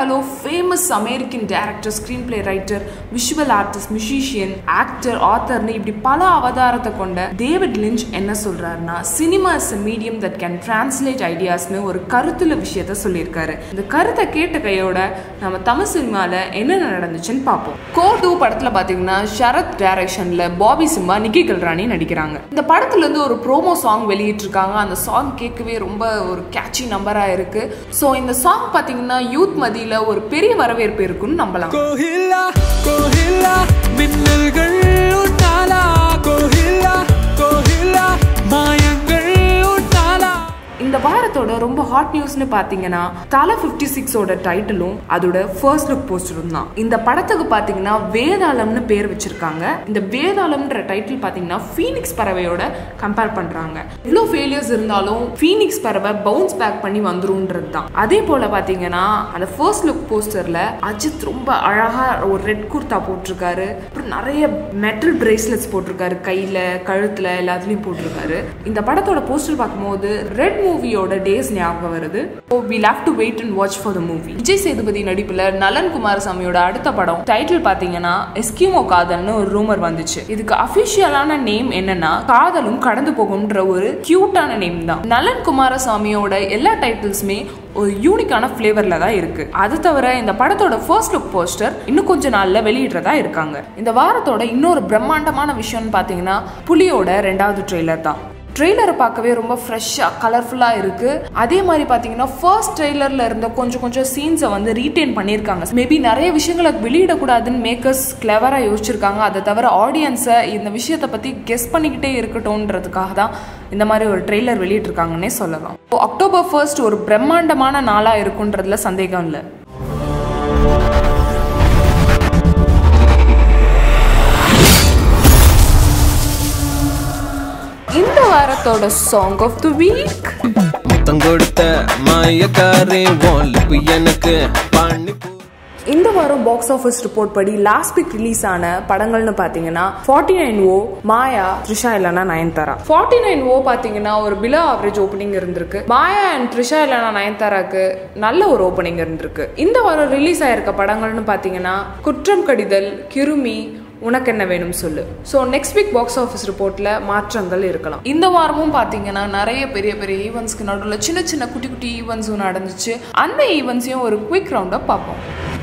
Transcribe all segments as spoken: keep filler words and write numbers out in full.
Italo famous American director, screenplay writer, visual artist, musician, actor, author னு இப்படி பல அவதாரத்தை கொண்ட டேவிட் லிஞ்ச் என்ன சொல்றாருன்னா cinema is a medium that can translate ideas னு ஒரு கருத்துள்ள விஷயத்தை சொல்லியிருக்காரு. இந்த கருத்தை கேட்ட கையோட நம்ம தமிழ் சினிமால என்ன நடந்துச்சுன்னு பார்ப்போம். கோ டூ படத்துல பாத்தீங்கன்னா ஷரத் டைரக்ஷன்ல பாபி சிம்பா, நிக்கி கல்ராணி நடிக்கிறாங்க. இந்த படத்துல இருந்து ஒரு ப்ரோமோ சாங் வெளியிட்டு இருக்காங்க. அந்த சாங் கேட்கவே ரொம்ப ஒரு கேட்சி நம்பரா இருக்கு. சோ இந்த சாங் பாத்தீங்கன்னா யூத் மத்தியில ஒரு பெரிய வரவேற்பு இருக்குன்னு நம்பலாம். கோஹிலா கோஹிலா மின்னல்கள் உன்னாலா கோஹிலா கோஹிலா மாயங்கள் உன்னாலா. இந்த வாரத்தோட ரொம்ப ஹாட் நியூஸ்னு பாத்தீங்கன்னா தலை பிப்டி சிக்ஸ் ஓட டைட்டிலும் அதோட ஃபர்ஸ்ட் லுக் போஸ்டரும் தான். இந்த படத்துக்கு பாத்தீங்கன்னா வேதாளம்னு பேர் வச்சிருக்காங்க. இந்த வேதாளம்ன்ற டைட்டில் பாத்தீங்கன்னா ஃபீனிக்ஸ் பறவையோட கம்பேர் பண்றாங்க. இவ்வளவு ஃபெயிலியர்ஸ் இருந்தாலும் ஃபீனிக்ஸ் பறவை பவுன்ஸ் பேக் பண்ணி வந்துரும்ன்றது தான். அதே போல பாத்தீங்கன்னா அந்த ஃபர்ஸ்ட் லுக் போஸ்டர்ல அஜித் ரொம்ப அழகா ஒரு ரெட் குர்தா போட்டிருக்காரு. அப்புறம் நிறைய மெட்டல் பிரேஸ்லெட்ஸ் போட்டிருக்காரு, கையில கழுத்துல எல்லாத்துலயும் போட்டிருக்காரு. இந்த படத்தோட போஸ்டர் பார்க்கும்போது ரெட் மூவியோட டேஸ் ஞாபகம் வருது. So we'll have to wait and watch for the movie. Vijay Sethupathi நடிப்புல நலன் குமாரசாமியோட அடுத்த படம் டைட்டில் பாத்தீங்கன்னா எஸ்கிமோ காதல்னு ஒரு ரூமர் வந்துச்சு. இதுக்கு அபிஷியலான நேம் என்னன்னா காதலும் கடந்து போகும்ன்ற ஒரு கியூட்டான நேம் தான். நலன் குமாரசாமியோட எல்லா டைட்டில்ஸுமே ஒரு யூனிக்கான ஃபிளேவர்ல தான் இருக்கு. அது தவிர இந்த படத்தோட ஃபர்ஸ்ட் லுக் போஸ்டர் இன்னும் கொஞ்ச நாள்ல வெளியிடுறதா இருக்காங்க. இந்த வாரத்தோட இன்னொரு பிரம்மாண்டமான விஷயம்னு பாத்தீங்கன்னா புலியோட ரெண்டாவது ட்ரெய்லர் தான். ட்ரெய்லரை பார்க்கவே ரொம்ப ஃப்ரெஷ்ஷாக கலர்ஃபுல்லாக இருக்குது. அதே மாதிரி பார்த்தீங்கன்னா ஃபர்ஸ்ட் ட்ரெய்லரில் இருந்த கொஞ்சம் கொஞ்சம் சீன்ஸை வந்து ரீட்டைன் பண்ணியிருக்காங்க. மேபி நிறைய விஷயங்களை வெளியிடக்கூடாதுன்னு மேக்கர்ஸ் கிளவராக யோசிச்சிருக்காங்க. அதை தவிர ஆடியன்ஸை இந்த விஷயத்தை பற்றி கெஸ் பண்ணிக்கிட்டே இருக்கட்டும்ன்றதுக்காக தான் இந்த மாதிரி ஒரு ட்ரெய்லர் வெளியிட்டிருக்காங்கன்னே சொல்லலாம். அக்டோபர் ஃபர்ஸ்ட் ஒரு பிரம்மாண்டமான நாளாக இருக்குன்றதுல சந்தேகம் இல்லை. இந்த வாரத்தோட சாங் ஆஃப் தி வீக் இந்த வாரம் பாக்ஸ் ஆஃபீஸ் ரிப்போர்ட் படி லாஸ்ட் வீக் ரிலீஸ் ஆன படங்கள்னு பாத்தீங்கன்னா forty nine O, Maya, Trisha Illana Nayanthara. Forty nine ஓ பாத்தீங்கன்னா ஒரு பிலோ ஆவரேஜ் ஓப்பனிங் இருந்திருக்கு. மாயா அண்ட் த்ரிஷா இல்லனா நயன்தாராக்கு நல்ல ஒரு ஓப்பனிங் இருந்திருக்கு. இந்த வாரம் ரிலீஸ் ஆயிருக்க படங்கள்னு பாத்தீங்கன்னா குற்றம் கடிதல், கிருமி, உனக்கு என்ன வேணும் சொல்லு. So next week box office ரிப்போர்ட்ல மாற்றங்கள் இருக்கலாம். இந்த வாரமும் பார்த்தீங்கன்னா நிறைய பெரிய பெரிய ஈவெண்ட்ஸ்க்கு நடுவில் சின்ன சின்ன குட்டி குட்டி ஈவெண்ட்ஸும் நடந்துச்சு. அந்த ஈவெண்ட்ஸையும் ஒரு குவிக் ரவுண்டா பார்ப்போம்.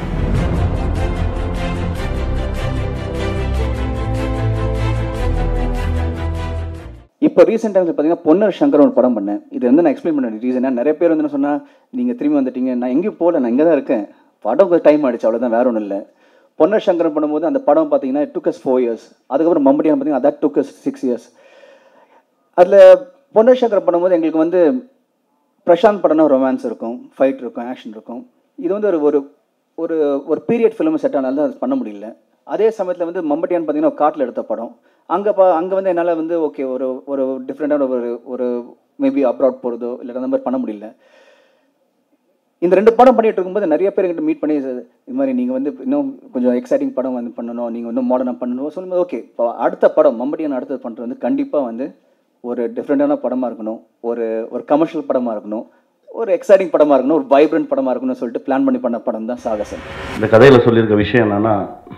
இப்போ ரீசெண்ட் டைம்ஸ் பார்த்தீங்கன்னா பொன்னர் சங்கர் ஒரு படம் பண்ணேன். இது வந்து நான் எக்ஸ்பிளைன் பண்ண ரீசனாக நிறைய பேர் வந்து என்ன சொன்னால் நீங்கள் திரும்பி வந்துட்டீங்க, நான் எங்கேயும் போகல, நான் இங்கே தான் இருக்கேன், படம் கொஞ்சம் டைம் ஆகிடுச்சு, அவ்வளோதான், வேற ஒன்றும் இல்லை. பொன்னர் சங்கரன் பண்ணும்போது அந்த படம் பார்த்தீங்கன்னா டுக் அஸ் ஃபோர் இயர்ஸ். அதுக்கப்புறம் மம்பட்டியான் பார்த்தீங்கன்னா that took us six years. அதில் பொன்னர் சங்கரன் பண்ணும்போது எங்களுக்கு வந்து பிரசாந்த் படம்னா ரொமான்ஸ் இருக்கும், ஃபைட் இருக்கும், ஆக்ஷன் இருக்கும். இது வந்து ஒரு ஒரு ஒரு பீரியட் ஃபிலிம் செட் ஆனாலும் அது பண்ண முடியல. அதே சமயத்தில் வந்து மம்பட்டியான் பார்த்தீங்கன்னா காட்டில் எடுத்த படம். அங்கே பா அங்கே வந்து என்னால் வந்து ஓகே ஒரு ஒரு டிஃப்ரெண்ட்டான ஒரு ஒரு மேபி அப்ராட் போகிறதோ இல்லை அந்த மாதிரி பண்ண முடியல. இந்த ரெண்டு படம் பண்ணிட்டு இருக்கும்போது நிறைய பேர் எங்கிட்ட மீட் பண்ணி இது மாதிரி நீங்கள் வந்து இன்னும் கொஞ்சம் எக்ஸைட்டிங் படம் வந்து பண்ணணும், நீங்கள் இன்னும் மாடர்னாக பண்ணணும் சொல்லும்போது ஓகே இப்போ அடுத்த படம் மம்பட்டியான அடுத்தது பண்ணுறது வந்து கண்டிப்பாக வந்து ஒரு டிஃப்ரெண்ட்டான படமாக இருக்கணும், ஒரு ஒரு கமர்ஷியல் படமாக இருக்கணும், ஒரு எக்ஸைட்டிங் படமாக இருக்கணும், ஒரு வைப்ரண்ட் படமாக இருக்கணும்னு சொல்லிட்டு பிளான் பண்ணி பண்ண படம் தான் சாகசம். இந்த கதையில் சொல்லியிருக்க விஷயம் என்னென்னா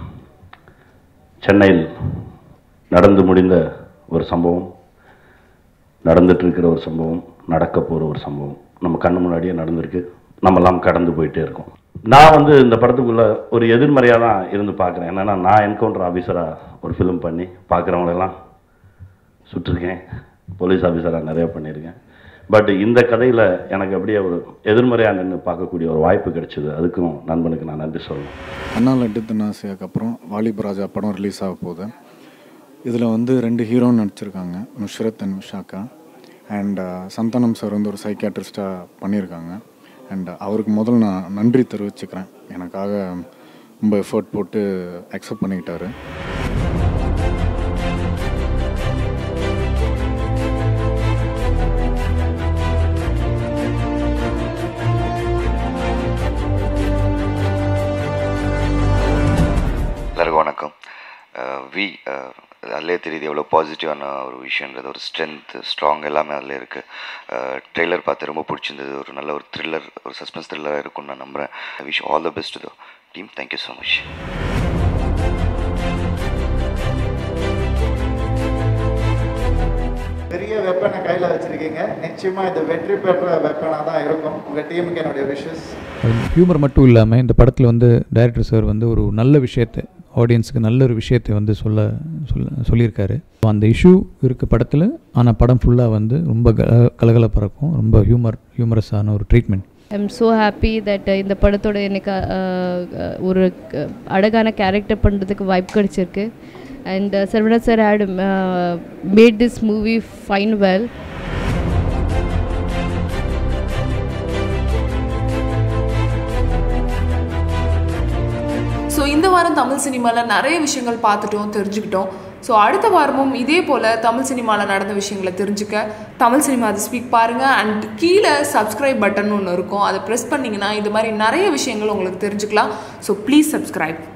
சென்னையில் நடந்து முடிந்த ஒரு சம்பவம், நடந்துட்டு இருக்கிற ஒரு சம்பவம், நடக்க போகிற ஒரு சம்பவம் நம்ம கண்ணு முன்னாடியே நடந்திருக்கு. நம்மெல்லாம் கடந்து போயிட்டே இருக்கோம். நான் வந்து இந்த படத்துக்குள்ளே ஒரு எதிர்மறையாக தான் இருந்து பார்க்குறேன். என்னென்னா நான் என்கவுண்டர் ஆஃபீஸராக ஒரு ஃபிலிம் பண்ணி பார்க்குறவங்களெல்லாம் சுட்டிருக்கேன், போலீஸ் ஆஃபீஸராக நிறையா பண்ணியிருக்கேன். பட் இந்த கதையில் எனக்கு அப்படியே ஒரு எதிர்மறையாக நின்று பார்க்கக்கூடிய ஒரு வாய்ப்பு கிடைச்சிது. அதுக்கும் நண்பனுக்கு நான் நன்றி சொல்லணும். அண்ணா லட்டு தன்னாசியாக்கு அப்புறம் வாலிபராஜா படம் ரிலீஸ் ஆக போகுது. இதில் வந்து ரெண்டு ஹீரோன்னு நடிச்சிருக்காங்க, Nushrat and Vishakha. And Santhanam sir வந்து ஒரு சைக்கியாட்ரிஸ்டாக பண்ணியிருக்காங்க. அண்ட் அவருக்கு முதல்ல நான் நன்றி தெரிவிச்சுக்கிறேன். எனக்காக ரொம்ப எஃபர்ட் போட்டு அக்செப்ட் பண்ணிக்கிட்டாரு. எல்லாருக்கும் வணக்கம். வி அதிலே தெரியுது எவ்வளோ பாசிட்டிவான ஒரு விஷயன்றது, ஒரு ஸ்ட்ரென்த், ஸ்ட்ராங் எல்லாமே அதில் இருக்குது. ட்ரெய்லர் பார்த்து ரொம்ப பிடிச்சிருந்தது. ஒரு நல்ல ஒரு த்ரில்லர், ஒரு சஸ்பென்ஸ் த்ரில்லராக இருக்கும்னு நான் நம்புகிறேன். I wish all the best to the team. Thank you so much. பெரிய வெப்பனை கையில் வச்சுருக்கீங்க. நிச்சயமாக இது வெற்றி பெற்ற வெப்பனாக தான் இருக்கும். உங்கள் டீமுக்கு என்னுடைய விஷஸ். ஹியூமர் மட்டும் இல்லாமல் இந்த படத்தில் வந்து டைரக்டர் சார் வந்து ஒரு நல்ல விஷயத்தை, ஆடியன்ஸுக்கு நல்ல ஒரு விஷயத்தை வந்து சொல்ல சொல்ல சொல்லியிருக்காரு. அந்த இஷ்யூ இருக்குது படத்தில், ஆனால் படம் ஃபுல்லாக வந்து ரொம்ப க கலகலப்பாக இருக்கும். ரொம்ப ஹியூமர் ஹியூமரஸான ஒரு treatment. I am so happy that இந்த படத்தோட எனக்கு ஒரு அழகான கேரக்டர் பண்ணுறதுக்கு வாய்ப்பு கிடைச்சிருக்கு. And uh, Sarvana sir had uh, made this movie fine well. So இந்த வாரம் தமிழ் சினிமாவில் நிறைய விஷயங்கள் பார்த்துட்டோம், தெரிஞ்சுக்கிட்டோம். ஸோ அடுத்த வாரமும் இதே போல் தமிழ் சினிமாவில் நடந்த விஷயங்களை தெரிஞ்சுக்க தமிழ் சினிமா அது ஸ்பீக் பாருங்கள். அண்ட் கீழே சப்ஸ்கிரைப் பட்டன் ஒன்று இருக்கும், அதை ப்ரெஸ் பண்ணிங்கன்னா இது மாதிரி நிறைய விஷயங்கள் உங்களுக்கு தெரிஞ்சுக்கலாம். So please subscribe.